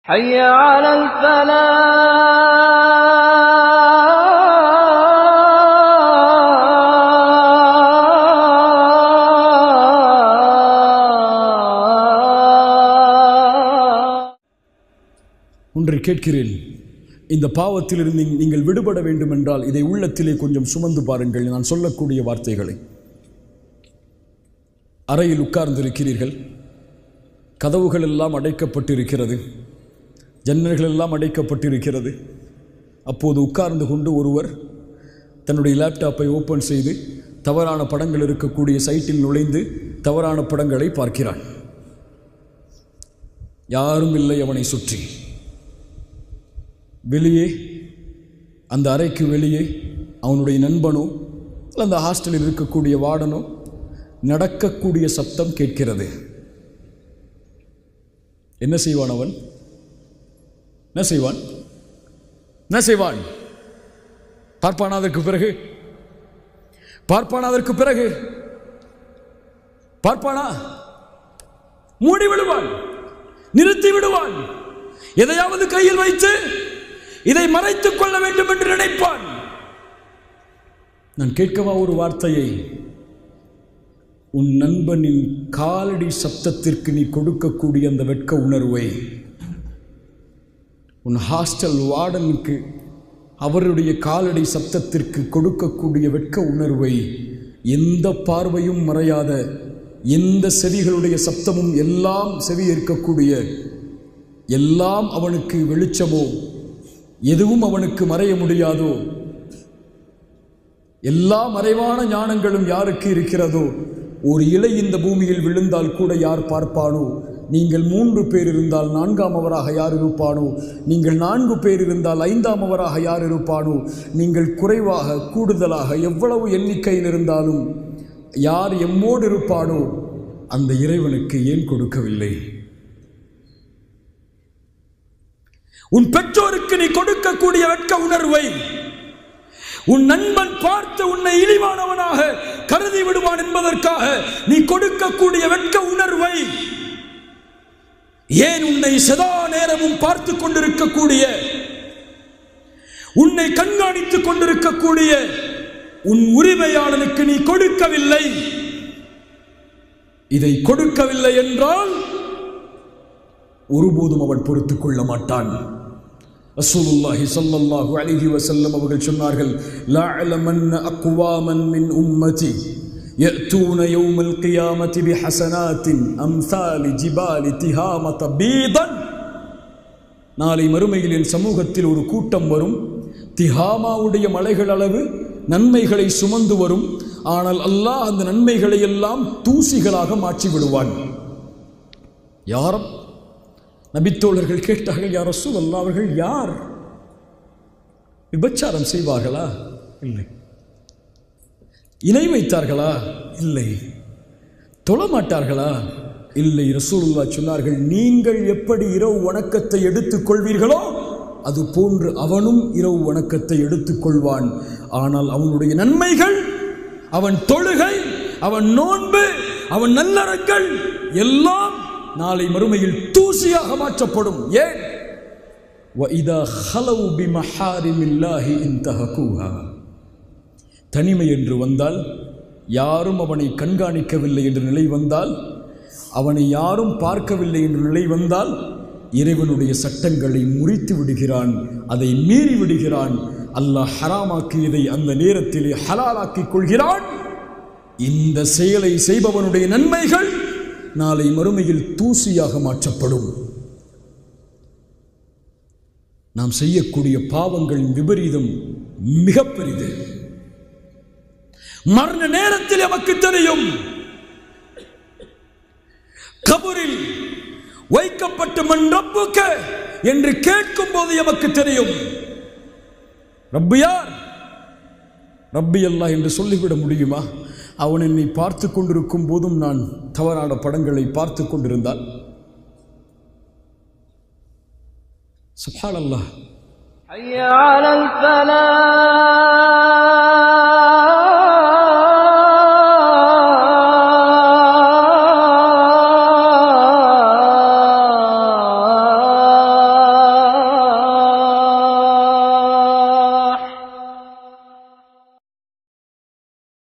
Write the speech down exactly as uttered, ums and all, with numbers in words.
حي على الفلاح. ஒன்றை கேட்கிறேன், இந்த பாவத்திலிருந்து நீங்கள் விடுபட வேண்டும் என்றால் இதை உள்ளத்திலே கொஞ்சம் சுமந்து பாருங்கள். நான் சொல்லக்கூடிய வார்த்தைகளை. அறையில் உட்கார்ந்திருக்கிறீர்கள், கதவுகள் எல்லாம் அடைக்கப்பட்டிருக்கிறது, ஜன்னல்கள் எல்லாம் அடைக்கப்பட்டிருக்கிறது. அப்போது உட்கார்ந்து கொண்டு ஒருவர் தன்னுடைய லேப்டாப்பை ஓப்பன் செய்து தவறான படங்கள் இருக்கக்கூடிய சைட்டில் நுழைந்து தவறான படங்களை பார்க்கிறான். யாரும் இல்லை அவனை சுற்றி. வெளியே, அந்த அறைக்கு வெளியே அவனுடைய நண்பனோ அந்த ஹாஸ்டலில் இருக்கக்கூடிய வார்டனோ நடக்கக்கூடிய சப்தம் கேட்கிறது. என்ன செய்வான் அவன்? என்ன செய்வான்? என்ன செய்வான்? பார்ப்பானா அதற்கு பிறகு? பார்ப்பானா அதற்கு பிறகு? பார்ப்பானா? மூடி விடுவான், நிறுத்தி விடுவான். எதையாவது கையில் வைத்து இதை மறைத்துக் கொள்ள வேண்டும் என்று நினைப்பான். நான் கேட்கவா ஒரு வார்த்தையை? உன் நண்பனின் காலடி சப்தத்திற்கு நீ கொடுக்கக்கூடிய அந்த வெட்க உணர்வை, உன் ஹாஸ்டல் வார்டனுக்கு அவருடைய காலடி சப்தத்திற்கு கொடுக்கக்கூடிய வெட்க உணர்வை, எந்த பார்வையும் மறையாத, எந்த செவிகளுடைய சப்தமும் எல்லாம் செவி ஏற்கக்கூடிய, எல்லாம் அவனுக்கு வெளிச்சமோ, எதுவும் அவனுக்கு மறைய முடியாதோ, எல்லா மறைவான ஞானங்களும் யாருக்கு இருக்கிறதோ, ஒரு இலை இந்த பூமியில் விழுந்தால் கூட யார் பார்ப்பானோ? நீங்கள் மூன்று பேர் இருந்தால் நான்காம் அவராக யார் இருப்பானோ? நீங்கள் நான்கு பேர் இருந்தால் ஐந்தாம் அவராக யார் இருப்பானோ? நீங்கள் குறைவாக கூடுதலாக எவ்வளவு எண்ணிக்கையில் இருந்தாலும் யார் எம்மோடு இருப்பானோ அந்த இறைவனுக்கு ஏன் கொடுக்கவில்லை? உன் பெற்றோருக்கு நீ கொடுக்கக்கூடிய வெட்க உணர்வை, உன் நண்பன் பார்த்து உன்னை இழிவானவனாக கருதி விடுவான் என்பதற்காக நீ கொடுக்கக்கூடிய வெட்க உணர்வை, ஏன் உன்னை சதா நேரமும் பார்த்து கொண்டிருக்கக்கூடிய, உன்னை கண்காணித்துக் கொண்டிருக்கக்கூடிய உன் உரிமையாளனுக்கு நீ கொடுக்கவில்லை? இதை கொடுக்கவில்லை என்றால் ஒருபோதும் அவன் பொறுத்துக் கொள்ள மாட்டான். ரசூலுல்லாஹி ஸல்லல்லாஹு அலைஹி வஸல்லம் அவர்கள் சொன்னார்கள், லா அலமன்ன அக்வாமன் மின் உம்மதி யஅதூன யௌமல் கியாமத்தி பிஹஸனாத்தின் அம்சாலி ஜிபாலி திஹாமத பீதன். நாளை மறுமையில் என் சமூகத்தில் ஒரு கூட்டம் வரும், திஹாமாவுடைய மலைகள் அளவு நன்மைகளை சுமந்து வரும். ஆனால் அல்லாஹ் அந்த நன்மைகளை எல்லாம் தூசிகளாக மாற்றி விடுவான். யாரும் நபித்தோழர்கள் கேட்டார்கள், யார் ரசூலல்லாஹ், அவர்கள் யார்? விபச்சாரம் செய்வார்களா? இல்லை. இணை வைத்தார்களா? இல்லை. தொழமாட்டார்களா? இல்லை. ரசூலுல்லாஹ் சொன்னார்கள், நீங்கள் எப்படி இரவு வணக்கத்தை எடுத்துக் கொள்வீர்களோ அது போன்று அவனும் இரவு வணக்கத்தை எடுத்துக் கொள்வான். ஆனால் அவனுடைய நன்மைகள், அவன் தொழுகை, அவன் நோன்பு, அவன் நல்லறங்கள் எல்லாம் நாளை மறுமையில் தூசியாக மாற்றப்படும். ஏன்? وَإِذَا خَلَوْا بِمَحَارِمِ اللَّهِ انْتَهَكُوهَا. தனிமை என்று வந்தால், யாரும் அவனை கண்காணிக்கவில்லை என்ற நிலை வந்தால், அவனை யாரும் பார்க்கவில்லை என்ற நிலை வந்தால், இறைவனுடைய சட்டங்களை முறித்து விடுகிறான், அதை மீறி விடுகிறான். அல்லாஹ் ஹராமாக்கியதை அந்த நேரத்திலே ஹலாலாக்கிக் கொள்கிறான். இந்த செயலை செய்பவனுடைய நன்மைகள் நாளை மறுமையில் தூசியாக மாற்றப்படும். நாம் செய்யக்கூடிய பாவங்களின் விபரீதம் மிக பெரிது. மரண நேரத்தில் நமக்கு தெரியும். கபரில் வைக்கப்பட்ட மன் ரப்புக்க என்று கேட்கும் போது நமக்கு தெரியும், ரப்பு யார்? ரப்பி அல்லாஹ் என்று சொல்லிவிட முடியுமா? அவன் என்னை பார்த்து கொண்டிருக்கும் போதும் நான் தவறான படங்களை பார்த்து கொண்டிருந்தால், சுப்ஹானல்லாஹ். حي على الفلاح.